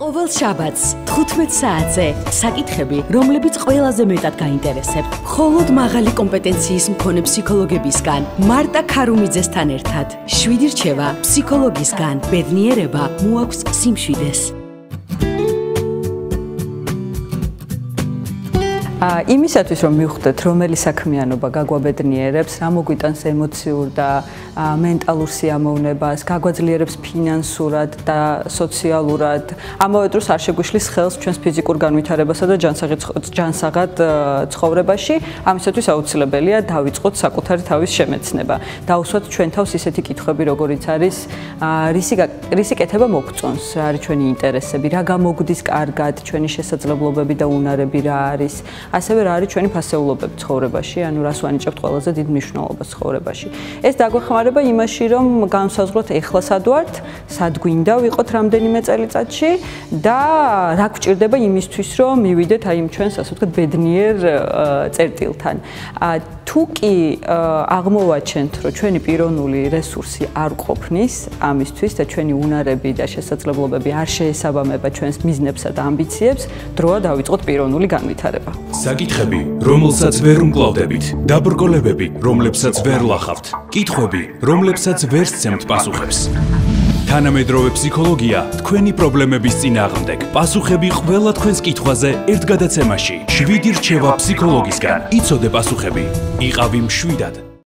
ყოველ შაბათს 15 საათზე საკითხები, რომლებიც ყველაზე მეტად გაინტერესებთ, მხოლოდ მაღალი კომპეტენციის მქონე ფსიქოლოგებისგან, მარტა ქარუმიძესთან ერთად. 7 რჩევა ფსიქოლოგისგან, ბედნიერება მოაქვს სიმშვიდეს. იმისათვის რომ მივხვდეთ რომელი საქმიანობა გაგვაბედნიერებს, რა მოგვიტანს ემოციურ და მენტალურ სიამოვნებას, გაგვაძლიერებს ფინანსურად და სოციალურად, ამავე დროს არ შეგვიშლის ხელს ჩვენს ფიზიკურ განვითარებასა და ჯანსაღად ცხოვრებაში, ამისათვის აუცილებელია დავიწყოთ საკუთარი თავის შემეცნება. დავუსვათ ჩვენ თავს ისეთი კითხვები, როგორიც არის რისი კეთება მოგწონს, რა არის ჩვენი ინტერესები, რა გამოგვდის კარგად, ჩვენი შესაძლებლობები და უნარები რა არის. ასევე რა არის ჩვენი ფასეულობები ცხოვრებაში, ანუ რას ვანიჭებთ ყველაზე დიდ მნიშვნელობას ცხოვრებაში. ეს დაგვეხმარება იმაში, რომ განსაზღვროთ ეხლა სად ვართ, სად გვინდა ვიყოთ რამდენიმე წელიწადში და რა გვჭირდება იმისთვის, რომ მივიდეთ აი იმ ჩვენს ასე ვთქვათ ბედნიერ წერტილთან. თუ კი აღმოვაჩენთ, რომ ჩვენი პიროვნული რესურსი არ ყოფნის ამისთვის და ჩვენი უნარები და შესაძლებლობები არ შეესაბამება ჩვენს მიზნებსა და ამბიციებს, დროა დავიწყოთ პიროვნული განვითარება. საკითხები, რომელსაც ვერ უმკლავდებით, დაბრკოლებები, რომლებსაც ვერ ლახავთ, კითხვები, რომლებსაც ვერ სცემთ პასუხებს. თანამედროვე ფსიქოლოგია თქვენი პრობლემების წინააღმდეგ. პასუხები ყველა თქვენს კითხვაზე ერთ გადაცემაში. 7 რჩევა ფსიქოლოგისგან. იცოდე პასუხები. იყავი მშვიდად.